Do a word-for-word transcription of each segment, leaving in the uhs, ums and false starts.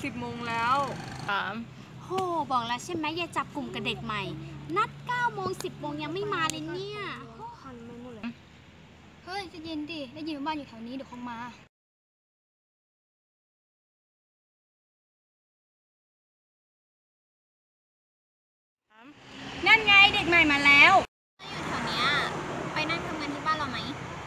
สิบโมงแล้วสามโหบอกแล้วใช่ไหมอย่าจับกลุ่มกับเด็กใหม่นัดเก้าโมงสิบโมงยังไม่มาเลยเนี่ยคันไปหมดเลยเฮ้ยจะเย็นดิได้ยินว่าบ้านอยู่แถวนี้เดี๋ยวคงมานั่นไงเด็กใหม่มาแล้วอยู่แถวเนี้ยไปนั่งทำงานที่บ้านเราไหม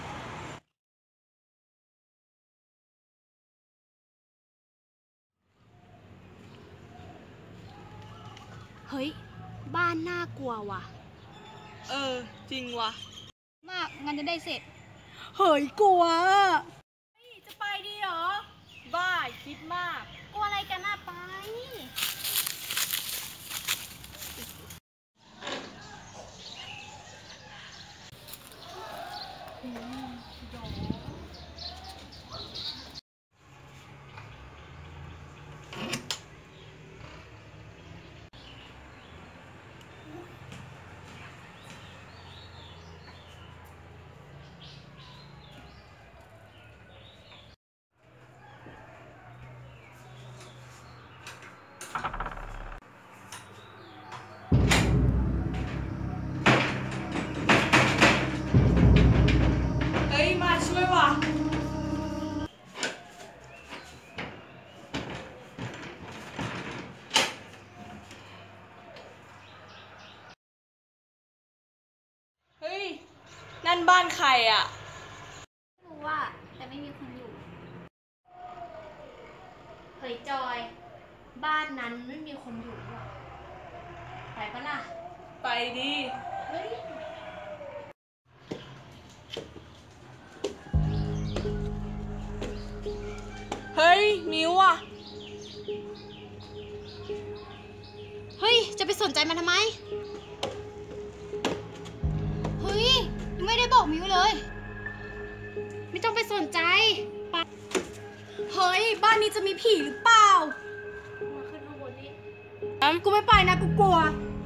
เฮ้ยบ้านน่ากลัวว่ะเออจริงว่ะมากงานจะได้เสร็จเฮ้ยกลัวจะไปดีเหรอบ้าคิดมากกลัวอะไรกันน่ะไปเฮ้ยมาช่วยว่ะเฮ้ยนั่นบ้านใครอ่ะไม่รู้ว่าแต่ไม่มีคนอยู่เฮ้ยจอยบ้านนั้นไม่มีคนอยู่หรอไปปะล่ะไปดิเฮ้ยเฮ้ยมิวอ่ะเฮ้ยจะไปสนใจมันทำไมเฮ้ยยังไม่ได้บอกมิวเลยไม่ต้องไปสนใจเฮ้ยบ้านนี้จะมีผีหรือเปล่ามาขึ้นข้างบนนี่กูไม่ไปนะกูกลัว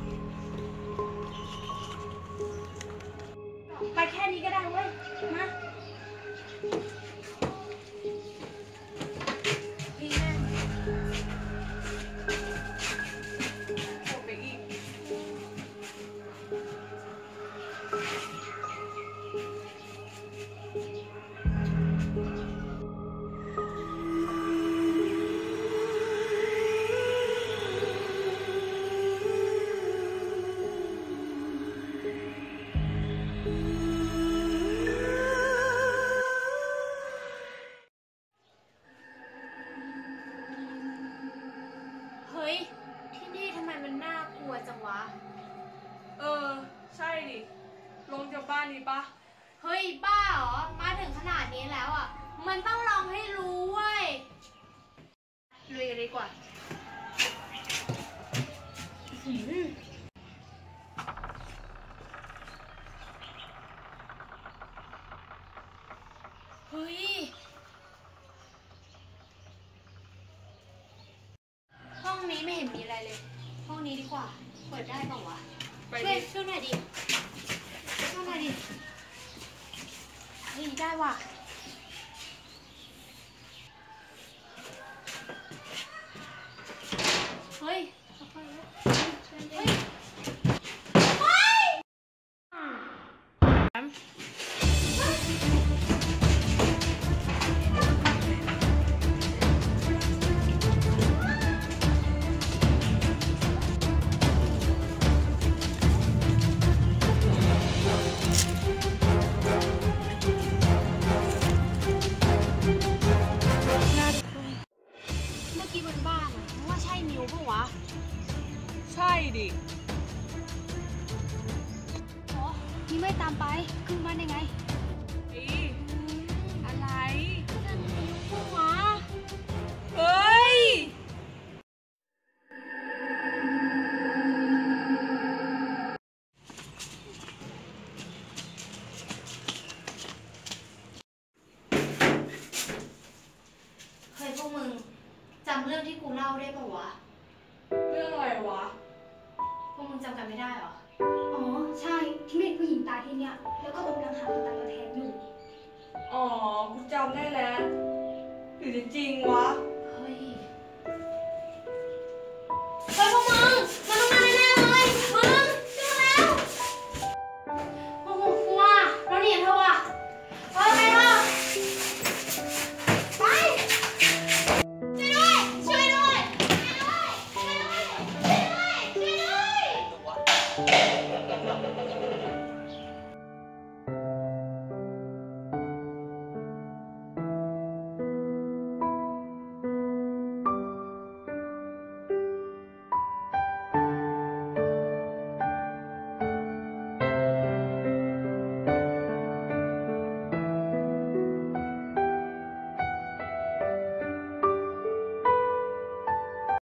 ไปแค่นี้ก็ได้เว้ยมาพี่แม่โอ้ไปอีกเฮ้ยที่นี่ทำไมมันน่ากลัวจังวะเออใช่ดิลงจากบ้านนี้ปะเฮ้ยบ้าเหรอมาถึงขนาดนี้แล้วอ่ะมันต้องลองให้รู้เว้ยลุยกันดีกว่าเฮ้ยห้องนี้ไม่เห็นมีอะไรเลยห้องนี้ดีกว่าเปิดได้เปล่าวะช่วยช่วยหน่อยดิช่วยหน่อยดิเฮ้ยได้ว่ะเฮ้ยค่อยๆเลยเฮ้ยเฮ้ยเมื่อกี้บนบ้านอะว่าใช่มิวปะวะใช่ดิอ๋อนี่ไม่ตามไปขึ้นมาได้ไงอีอะไรนั่นมิวปะวะเฮ้ยเฮ้ยพวกมึงจำเรื่องที่กูเล่าได้ปะวะเรื่องอะไรวะพวกมึงจำกันไม่ได้เหรออ๋อใช่ที่มีผู้หญิงตายที่เนี้ยแล้วก็กำลังหาตัวตายตัวแทนอยู่อ๋อกูจำได้แล้วหรือจะจริงวะ